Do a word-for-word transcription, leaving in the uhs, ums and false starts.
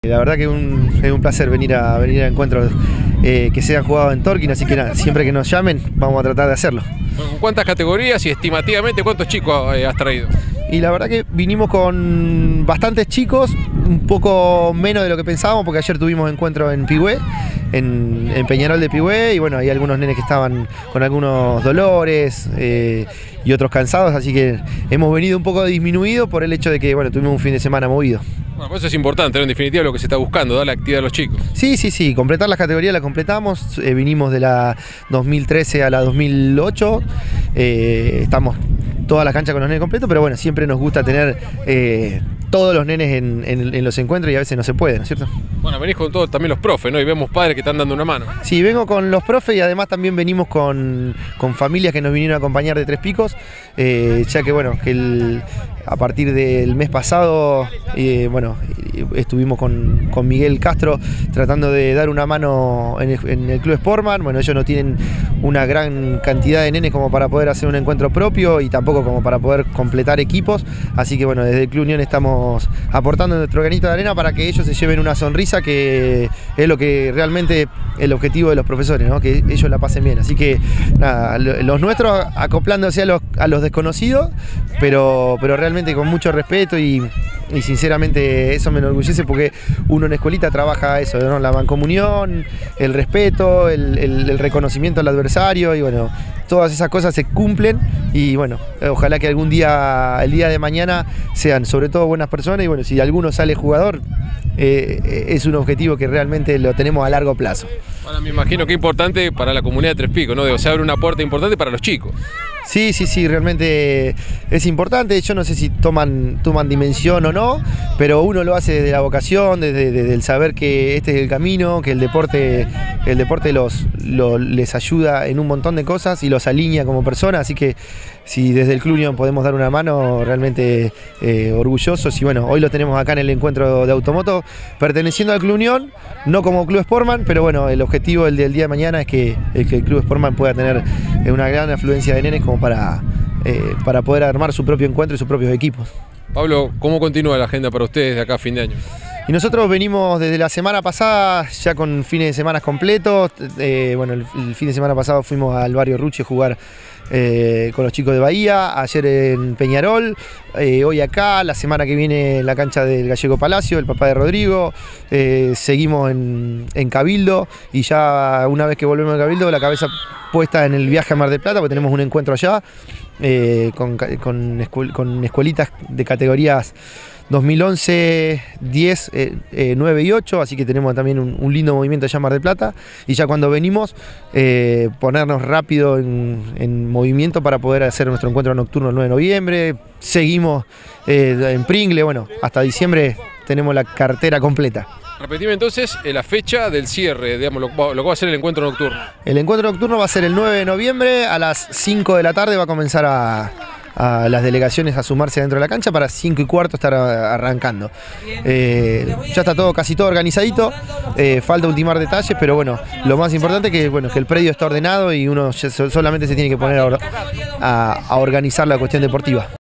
La verdad que un, es un placer venir a, venir a encuentros eh, que sean jugados en Torquín, así que nada, siempre que nos llamen vamos a tratar de hacerlo. ¿Cuántas categorías y estimativamente cuántos chicos has traído? Y la verdad que vinimos con bastantes chicos, un poco menos de lo que pensábamos, porque ayer tuvimos encuentro en Pigüé, en, en Peñarol de Pigüé, y bueno, hay algunos nenes que estaban con algunos dolores eh, y otros cansados, así que hemos venido un poco disminuido por el hecho de que bueno, tuvimos un fin de semana movido. Bueno, pues eso es importante, ¿no? En definitiva lo que se está buscando, dar la actividad a los chicos. Sí, sí, sí, completar las categorías la completamos, eh, vinimos de la dos mil trece a la dos mil ocho, eh, estamos toda la cancha con los nenes completos, pero bueno, siempre nos gusta tener eh, todos los nenes en, en, en los encuentros y a veces no se puede, ¿no es cierto? Bueno, venís con todos también los profes, ¿no? Y vemos padres que están dando una mano. Sí, vengo con los profes y además también venimos con, con familias que nos vinieron a acompañar de Tres Picos, eh, ya que bueno, que el, a partir del mes pasado, eh, bueno, estuvimos con, con Miguel Castro tratando de dar una mano en el, en el Club Sportman. Bueno, ellos no tienen una gran cantidad de nenes como para poder hacer un encuentro propio y tampoco como para poder completar equipos, así que bueno, desde el Club Unión estamos aportando nuestro granito de arena para que ellos se lleven una sonrisa, que es lo que realmente el objetivo de los profesores, ¿no? Que ellos la pasen bien, así que nada, los nuestros acoplándose a los, a los desconocidos, pero, pero realmente con mucho respeto y, y sinceramente eso me enorgullece, porque uno en escuelita trabaja eso, ¿no? La mancomunión, el respeto, el, el, el reconocimiento al adversario, y bueno, todas esas cosas se cumplen y bueno, ojalá que algún día, el día de mañana, sean sobre todo buenas personas, y bueno, si alguno sale jugador, eh, es un objetivo que realmente lo tenemos a largo plazo. Bueno, me imagino que es importante para la comunidad de Tres Picos, ¿no? Se abre una puerta importante para los chicos. Sí, sí, sí, realmente es importante. Yo no sé si toman, toman dimensión o no, pero uno lo hace desde la vocación, desde, desde el saber que este es el camino, que el deporte, el deporte los, los, les ayuda en un montón de cosas y los alinea como personas, así que si desde el Club Unión podemos dar una mano, realmente eh, orgullosos. Y bueno, hoy lo tenemos acá en el encuentro de automoto, perteneciendo al Club Unión, no como Club Sportman, pero bueno, el objetivo del, del día de mañana es que el, que el Club Sportman pueda tener una gran afluencia de nenes como para, eh, para poder armar su propio encuentro y sus propios equipos. Pablo, ¿cómo continúa la agenda para ustedes de acá a fin de año? Y nosotros venimos desde la semana pasada ya con fines de semana completos. Eh, bueno, el, el fin de semana pasado fuimos al barrio Ruche a jugar eh, con los chicos de Bahía, ayer en Peñarol, eh, hoy acá, la semana que viene en la cancha del Gallego Palacio, el papá de Rodrigo, eh, seguimos en, en Cabildo, y ya una vez que volvemos a Cabildo, la cabeza puesta en el viaje a Mar del Plata, porque tenemos un encuentro allá eh, con, con, escuel, con escuelitas de categorías dos mil once, diez, eh, eh, nueve y ocho, así que tenemos también un, un lindo movimiento allá en Mar del Plata, y ya cuando venimos eh, ponernos rápido en, en movimiento para poder hacer nuestro encuentro nocturno el nueve de noviembre, seguimos eh, en Pringle, bueno, hasta diciembre tenemos la cartera completa. Repetime entonces eh, la fecha del cierre, digamos, lo, lo que va a ser el encuentro nocturno. El encuentro nocturno va a ser el nueve de noviembre, a las cinco de la tarde va a comenzar a... a las delegaciones a sumarse dentro de la cancha para cinco y cuarto estar arrancando. Eh, ya está todo, casi todo organizadito, eh, falta ultimar detalles, pero bueno, lo más importante es que, bueno, que el predio está ordenado y uno solamente se tiene que poner a, a, a organizar la cuestión deportiva.